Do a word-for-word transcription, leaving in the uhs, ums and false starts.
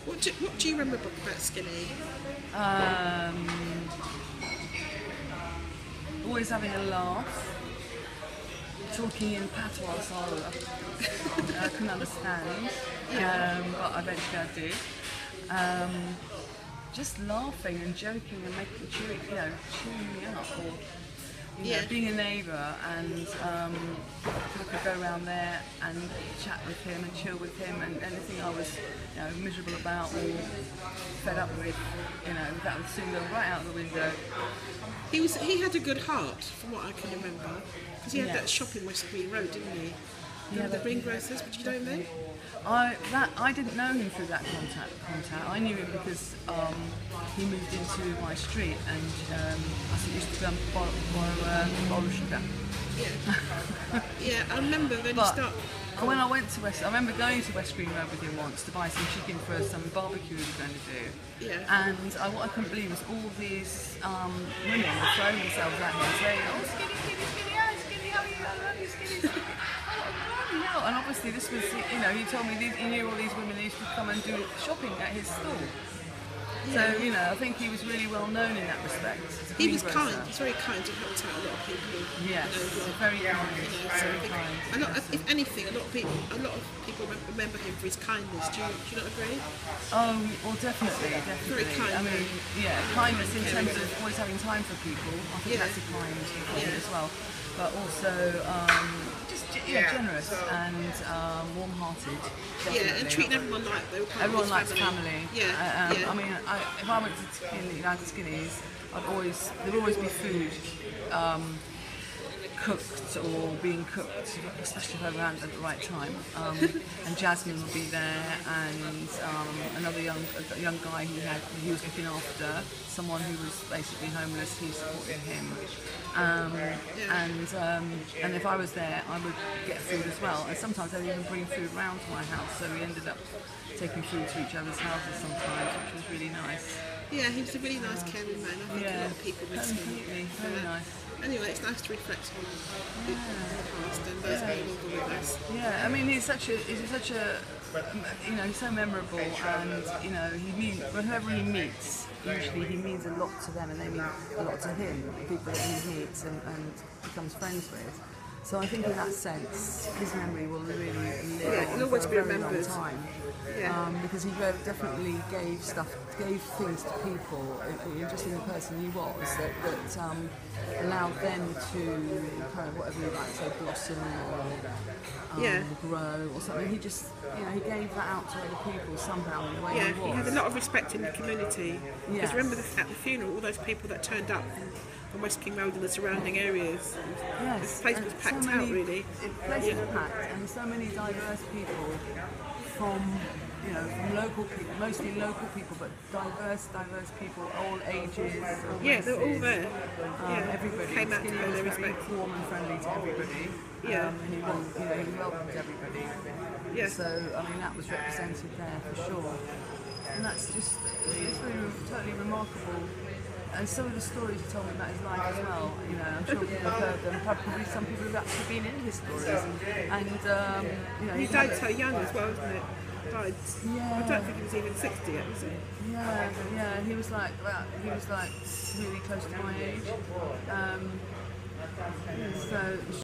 What do, what do you remember about Skinny? Um, always having a laugh, talking in patois Sara. I couldn't understand, um, but eventually I did. Um, just laughing and joking and making cheering, you know, cheering me up, or you know, Yeah. being a neighbour, and um, I could go around there and chat with him and chill with him, and anything I was, you know, miserable about or fed up with, you know, that would soon go right out the window. He was he had a good heart, from what I can remember, because he had Yes. that shop in West Green Road, didn't he? Yeah, Remember the but- greengrocers? Would you know them? I that I didn't know him through that contact. Contact. I knew him because um, he moved into my street, and um, I used to go and borrow, borrow uh, borrow sugar. Yeah. Yeah, I remember when But you start. when I went to West, I remember going to West Green Road with him once to buy some chicken for some barbecue we were going to do. Yeah. And I, what I couldn't believe was all these um, women were throwing themselves at him, saying, "Oh, skinny, skinny, skinny, oh, skinny, how are you? I love you, skinny." skinny." Oh, bloody hell. And obviously this was, you know, he told me these, he knew all these women who used to come and do shopping at his store. So, you know, I think he was really well known in that respect. as a He was greengrocer. kind. He was very kind. He helped out a lot of people. Yes, you know, who are- very kind, you know, so I very think kind. a lot, if anything, a lot of people, a lot of people rem- remember him for his kindness. Do you, do you not agree? Oh, well, definitely, definitely. Very kind I mean, yeah, kindness in terms of always having time for people. I think Yeah. that's a kind thing Yeah. as well. But also, um, just ge- yeah, generous and um, warm-hearted. Yeah, and definitely. treating everyone like they were part Everyone of likes his family. Yeah, Uh, um, yeah. I mean, I, if I went to Skinny, like Skinny's, I'd always there'd always be food um, cooked or being cooked, especially if I ran at the right time. Um, and Jasmine would be there, and um, another young a young guy he had he was looking after someone who was basically homeless. He supported him. Um, and um, and if I was there, I would get food as well. And sometimes they'd even bring food round to my house. So we ended up taking food to each other's houses sometimes, which was really nice. Yeah, he was a really nice, caring man. I think a Yeah, lot of people miss him. completely, very Uh, nice. Anyway, it's nice to reflect on the past and those who are no longer with us. Yeah, I mean he's such a he's such a you know he's so memorable, and you know he means whoever he meets usually he means a lot to them and they mean a lot to him, the people that he meets and, and becomes friends with. So I think in that sense his memory will really live Yeah, on it'll always for be a very long remembered. time. Yeah. Um, because he very definitely gave stuff, gave things to people, uh, uh, just in the person he was, that, that um, allowed them to kind of, whatever you like to say, blossom or um, Yeah. grow or something. He just, you know, he gave that out to other people somehow in the way Yeah, he he was. had a lot of respect in the community. Because Yes. remember the, at the funeral, all those people that turned up from, from West King Road and the surrounding areas. Yes, The place and was packed so many, out, really. The place was packed, and so many diverse people from, you know, from local people, mostly local people, but diverse, diverse people, all ages, all Yeah, they were all races. there. Um, Yeah, everybody came out to Skinny pay was their very respect. warm and friendly to everybody. Yeah. Um, and he, wel- you know, he welcomed everybody. Yeah. So I mean, that was represented there for sure. And that's just it's really totally remarkable. And some of the stories he told me about his life as well, you know, I'm sure people have heard them. Probably some people have actually been in his stories. And um, you know, He he died had- so young as well, isn't it? Died. Yeah. I don't think he was even sixty yet, was he? Yeah, yeah, he was like about, he was like really close to my age. Um, so